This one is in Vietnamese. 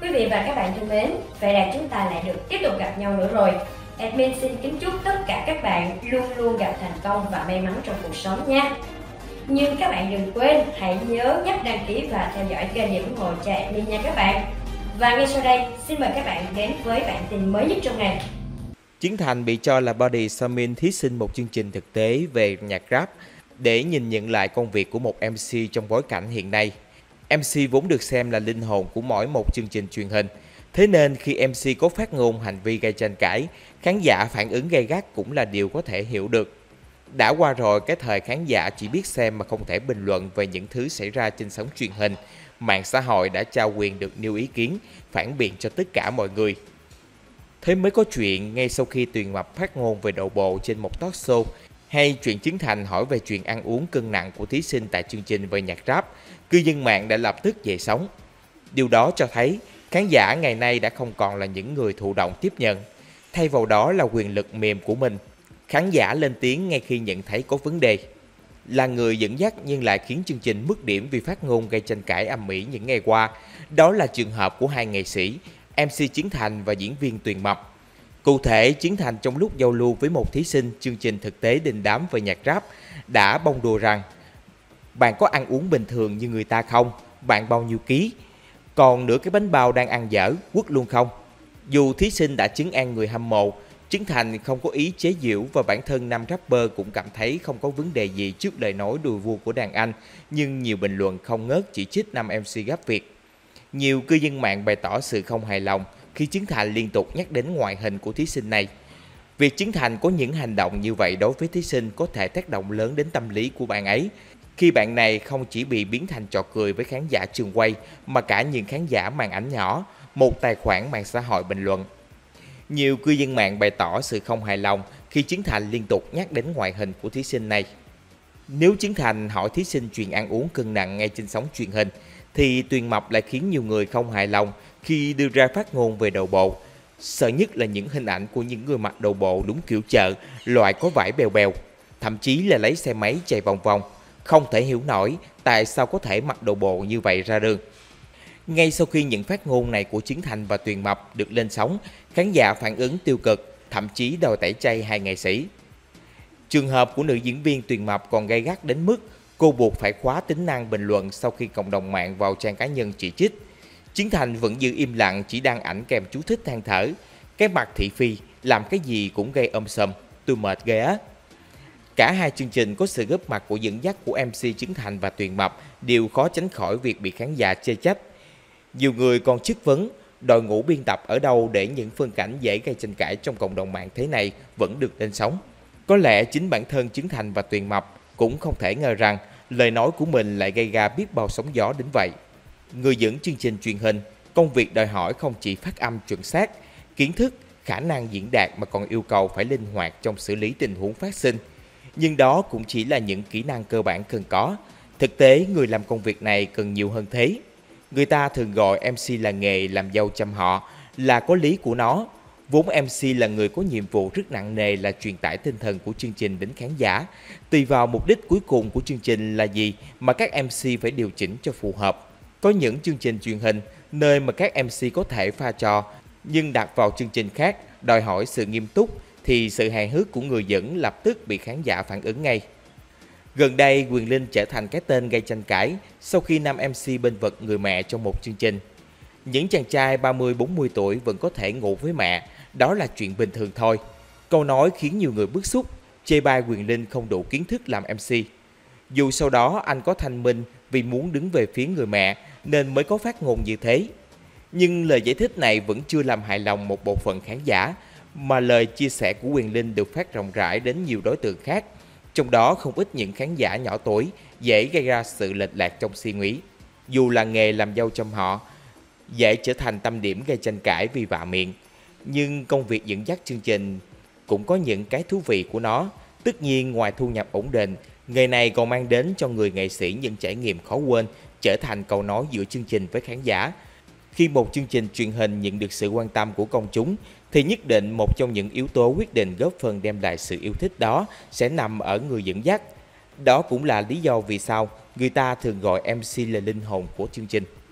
Quý vị và các bạn thân mến, vậy là chúng ta lại được tiếp tục gặp nhau nữa rồi. Admin xin kính chúc tất cả các bạn luôn luôn gặp thành công và may mắn trong cuộc sống nha. Nhưng các bạn đừng quên hãy nhớ nhấp đăng ký và theo dõi kênh để ủng hộ cho Admin nha các bạn. Và ngay sau đây, xin mời các bạn đến với bản tin mới nhất trong ngày. Chiến Thành bị cho là body shaming thí sinh một chương trình thực tế về nhạc rap để nhìn nhận lại công việc của một MC trong bối cảnh hiện nay. MC vốn được xem là linh hồn của mỗi một chương trình truyền hình. Thế nên khi MC có phát ngôn hành vi gây tranh cãi, khán giả phản ứng gay gắt cũng là điều có thể hiểu được. Đã qua rồi cái thời khán giả chỉ biết xem mà không thể bình luận về những thứ xảy ra trên sóng truyền hình. Mạng xã hội đã trao quyền được nêu ý kiến, phản biện cho tất cả mọi người. Thế mới có chuyện ngay sau khi Tuyền Mập phát ngôn về độ bộ trên một talk show, hay chuyện Trấn Thành hỏi về chuyện ăn uống cân nặng của thí sinh tại chương trình về nhạc rap, cư dân mạng đã lập tức dậy sóng. Điều đó cho thấy khán giả ngày nay đã không còn là những người thụ động tiếp nhận, thay vào đó là quyền lực mềm của mình. Khán giả lên tiếng ngay khi nhận thấy có vấn đề. Là người dẫn dắt nhưng lại khiến chương trình mất điểm vì phát ngôn gây tranh cãi ầm ĩ những ngày qua. Đó là trường hợp của hai nghệ sĩ, MC Trấn Thành và diễn viên Tuyền Mập. Cụ thể, Trấn Thành trong lúc giao lưu với một thí sinh chương trình thực tế đình đám về nhạc rap đã bông đùa rằng: "Bạn có ăn uống bình thường như người ta không? Bạn bao nhiêu ký? Còn nửa cái bánh bao đang ăn dở, quất luôn không?" Dù thí sinh đã trấn an người hâm mộ, Trấn Thành không có ý chế giễu và bản thân nam rapper cũng cảm thấy không có vấn đề gì trước lời nói đùa vui của đàn anh, nhưng nhiều bình luận không ngớt chỉ trích nam MC Rap Việt. Nhiều cư dân mạng bày tỏ sự không hài lòng khi Trấn Thành liên tục nhắc đến ngoại hình của thí sinh này. Việc Trấn Thành có những hành động như vậy đối với thí sinh có thể tác động lớn đến tâm lý của bạn ấy, khi bạn này không chỉ bị biến thành trò cười với khán giả trường quay mà cả những khán giả màn ảnh nhỏ, một tài khoản mạng xã hội bình luận. Nhiều cư dân mạng bày tỏ sự không hài lòng khi Trấn Thành liên tục nhắc đến ngoại hình của thí sinh này. Nếu Trấn Thành hỏi thí sinh chuyện ăn uống cân nặng ngay trên sóng truyền hình, thì Tuyền Mập lại khiến nhiều người không hài lòng khi đưa ra phát ngôn về đầu bộ. Sợ nhất là những hình ảnh của những người mặc đầu bộ đúng kiểu chợ, loại có vải bèo bèo, thậm chí là lấy xe máy chạy vòng vòng. Không thể hiểu nổi tại sao có thể mặc đầu bộ như vậy ra đường. Ngay sau khi những phát ngôn này của Trấn Thành và Tuyền Mập được lên sóng, khán giả phản ứng tiêu cực, thậm chí đòi tẩy chay hai nghệ sĩ. Trường hợp của nữ diễn viên Tuyền Mập còn gay gắt đến mức cô buộc phải khóa tính năng bình luận sau khi cộng đồng mạng vào trang cá nhân chỉ trích. Trấn Thành vẫn giữ im lặng, chỉ đăng ảnh kèm chú thích than thở: "Cái mặt thị phi, làm cái gì cũng gây sòm, tôi mệt ghê á." Cả hai chương trình có sự góp mặt của dẫn dắt của MC Trấn Thành và Tuyền Mập đều khó tránh khỏi việc bị khán giả chê trách. Nhiều người còn chất vấn đội ngũ biên tập ở đâu để những phân cảnh dễ gây tranh cãi trong cộng đồng mạng thế này vẫn được lên sóng. Có lẽ chính bản thân Trấn Thành và Tuyền Mập cũng không thể ngờ rằng lời nói của mình lại gây ra biết bao sóng gió đến vậy. Người dẫn chương trình truyền hình, công việc đòi hỏi không chỉ phát âm chuẩn xác, kiến thức, khả năng diễn đạt mà còn yêu cầu phải linh hoạt trong xử lý tình huống phát sinh. Nhưng đó cũng chỉ là những kỹ năng cơ bản cần có. Thực tế, người làm công việc này cần nhiều hơn thế. Người ta thường gọi MC là nghề làm dâu trăm họ, là có lý của nó. Vốn MC là người có nhiệm vụ rất nặng nề là truyền tải tinh thần của chương trình đến khán giả. Tùy vào mục đích cuối cùng của chương trình là gì mà các MC phải điều chỉnh cho phù hợp. Có những chương trình truyền hình nơi mà các MC có thể pha trò, nhưng đặt vào chương trình khác đòi hỏi sự nghiêm túc thì sự hài hước của người dẫn lập tức bị khán giả phản ứng ngay. Gần đây, Quyền Linh trở thành cái tên gây tranh cãi sau khi nam MC bênh vực người mẹ trong một chương trình. Những chàng trai 30-40 tuổi vẫn có thể ngủ với mẹ, đó là chuyện bình thường thôi. Câu nói khiến nhiều người bức xúc, chê bai Quyền Linh không đủ kiến thức làm MC. Dù sau đó anh có thanh minh vì muốn đứng về phía người mẹ nên mới có phát ngôn như thế. Nhưng lời giải thích này vẫn chưa làm hài lòng một bộ phận khán giả, mà lời chia sẻ của Quyền Linh được phát rộng rãi đến nhiều đối tượng khác. Trong đó không ít những khán giả nhỏ tuổi dễ gây ra sự lệch lạc trong suy nghĩ. Dù là nghề làm dâu trong họ, dễ trở thành tâm điểm gây tranh cãi vì vạ miệng. Nhưng công việc dẫn dắt chương trình cũng có những cái thú vị của nó. Tất nhiên ngoài thu nhập ổn định, nghề này còn mang đến cho người nghệ sĩ những trải nghiệm khó quên, trở thành cầu nối giữa chương trình với khán giả. Khi một chương trình truyền hình nhận được sự quan tâm của công chúng, thì nhất định một trong những yếu tố quyết định góp phần đem lại sự yêu thích đó sẽ nằm ở người dẫn dắt. Đó cũng là lý do vì sao người ta thường gọi MC là linh hồn của chương trình.